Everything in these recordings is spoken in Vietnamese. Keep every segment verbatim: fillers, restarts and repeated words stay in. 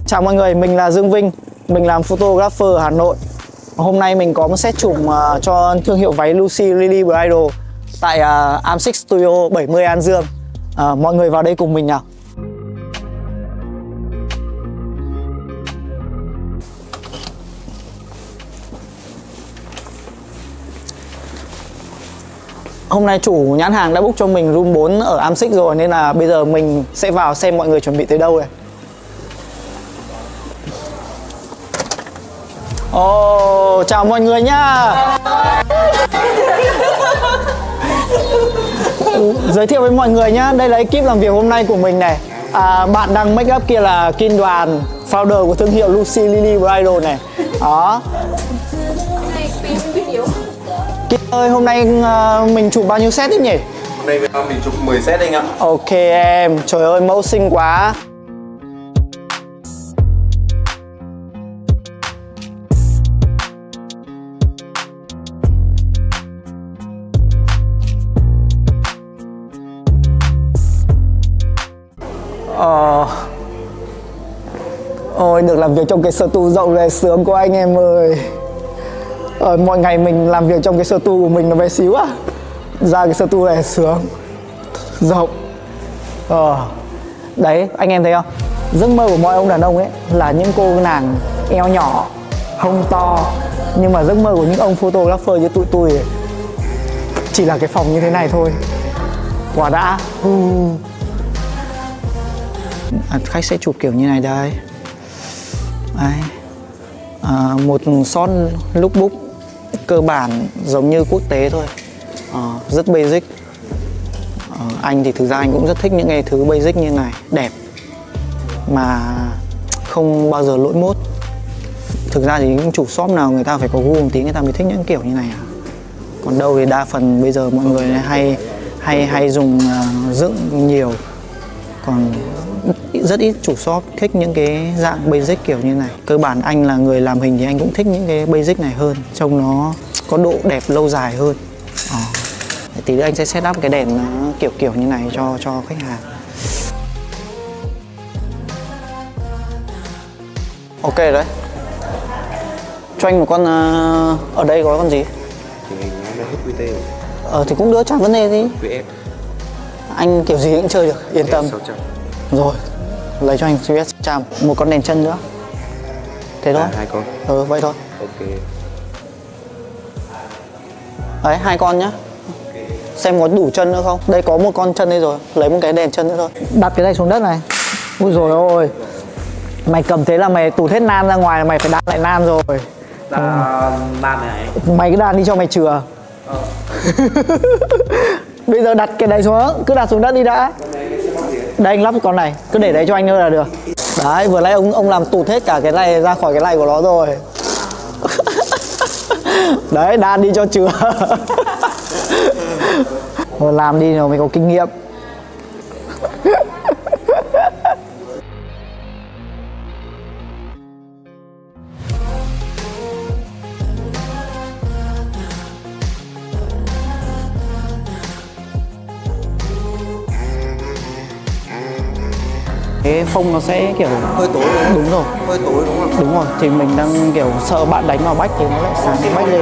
Chào mọi người, mình là Dương Vinh. Mình làm photographer ở Hà Nội. Hôm nay mình có một set chụp uh, cho thương hiệu váy Lucy Lily Bridal tại uh, Am Six Studio bảy mươi An Dương. uh, Mọi người vào đây cùng mình nào. Hôm nay chủ nhãn hàng đã book cho mình room bốn ở Am Six rồi, nên là bây giờ mình sẽ vào xem mọi người chuẩn bị tới đâu này. Ồ, oh, chào mọi người nhá. Giới thiệu với mọi người nhá, đây là ekip làm việc hôm nay của mình này. à, Bạn đang make up kia là Kim Đoàn, founder của thương hiệu Lucy Lily Bridal này. Đó. Kim ơi, hôm nay uh, mình chụp bao nhiêu set đấy nhỉ? Hôm nay mình chụp mười set anh ạ. Ok em, trời ơi mẫu xinh quá. Ờ... Ôi, được làm việc trong cái studio rộng này sướng quá anh em ơi. Ờ, mọi ngày mình làm việc trong cái studio của mình nó bé xíu à. Ra cái studio này sướng, rộng. Ờ... Đấy, anh em thấy không? Giấc mơ của mọi ông đàn ông ấy là những cô nàng eo nhỏ, hông to. Nhưng mà giấc mơ của những ông photographer như tụi tôi ấy, chỉ là cái phòng như thế này thôi. Quả đã. uhm. À, khách sẽ chụp kiểu như này đây. Đấy. À, một shot lookbook cơ bản giống như quốc tế thôi. À, rất basic. À, anh thì thực ra anh cũng rất thích những cái thứ basic như này, đẹp mà không bao giờ lỗi mốt. Thực ra thì những chủ shop nào người ta phải có gu một tí, người ta mới thích những kiểu như này à. Còn đâu thì đa phần bây giờ mọi người hay hay hay dùng uh, dựng nhiều. Còn rất ít chủ shop thích những cái dạng basic kiểu như này. Cơ bản anh là người làm hình thì anh cũng thích những cái basic này hơn, trông nó có độ đẹp lâu dài hơn. à. Tí nữa anh sẽ set up cái đèn nó kiểu kiểu như này cho cho khách hàng. Ok đấy. Cho anh một con uh, ở đây có con gì? Thì mình đã hết quy tê rồi. Ờ thì cũng đỡ, chẳng vấn đề gì. vê ét. Anh kiểu gì cũng chơi được, yên tâm. sáu trăm. Rồi, lấy cho anh vê ét sáu trăm. Một con đèn chân nữa. Thế thôi. À, hai con. Ừ, vậy thôi. Ok. Đấy, hai con nhá. Okay. Xem có đủ chân nữa không? Đây có một con chân đây rồi, lấy một cái đèn chân nữa thôi. Đặt cái này xuống đất này. Ui dồi ôi. Mày cầm thế là mày tụt hết nan ra ngoài, mày phải đan lại nan rồi. Đan nan này. Mày cứ đan đi cho mày chừa. Ờ. Bây giờ đặt cái này xuống, cứ đặt xuống đất đi đã. Đây anh lắp cái con này, cứ để đấy cho anh nữa là được. Đấy, vừa nãy ông ông làm tụt hết cả cái này ra khỏi cái này của nó rồi. Đấy, đan đi cho chừa. Rồi làm đi rồi mới có kinh nghiệm. Cái phông nó sẽ kiểu hơi tối đúng không? Đúng rồi. Hơi tối đúng không? Đúng rồi, thì mình đang kiểu sợ bạn đánh vào bách thì nó lại sáng cái bách lên.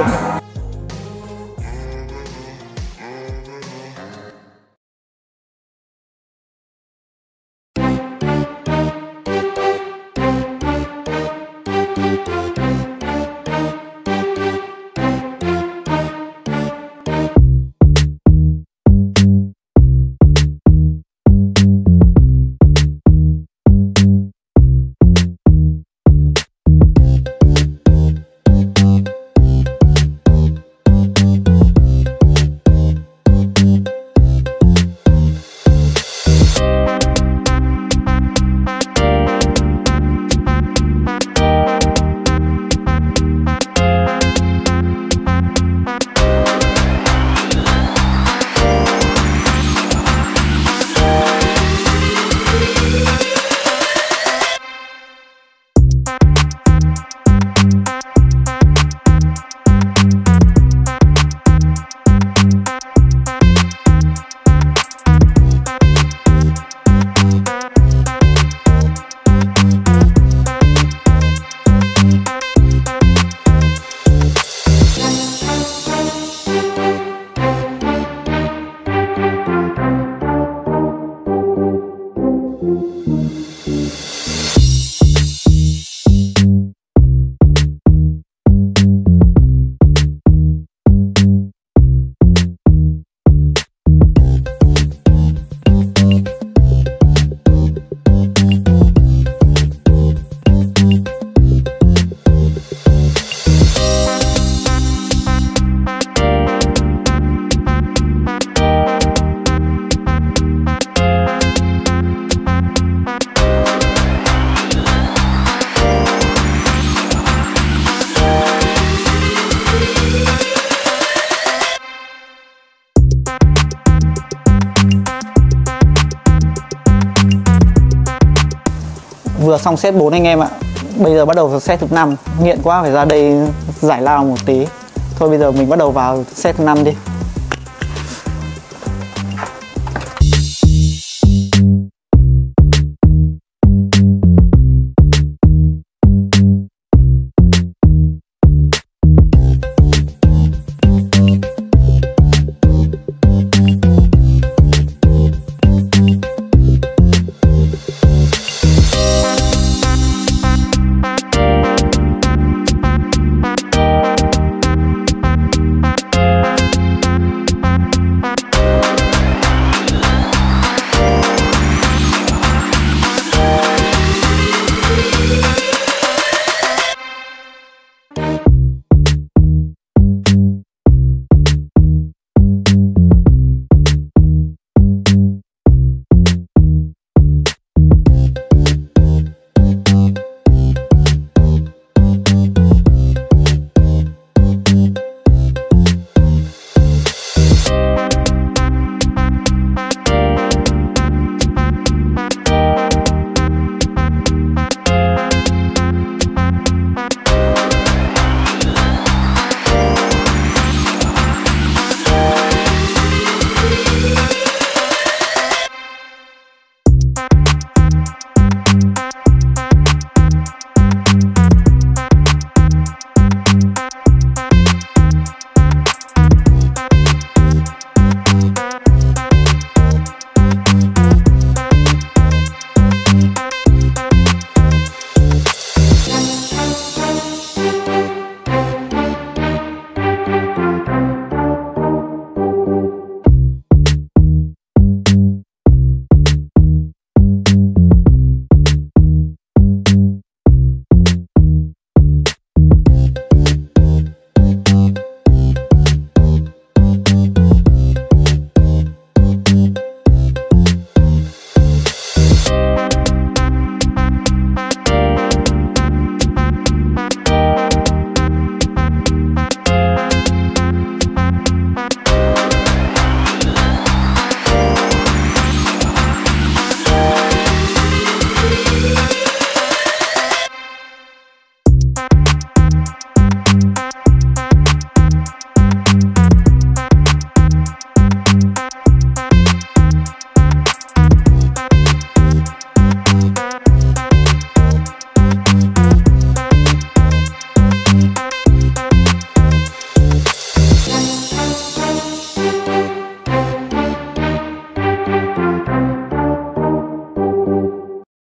Vừa xong set bốn anh em ạ. Bây giờ bắt đầu set thứ năm. Nghiện quá phải ra đây giải lao một tí. Thôi bây giờ mình bắt đầu vào set thứ năm đi.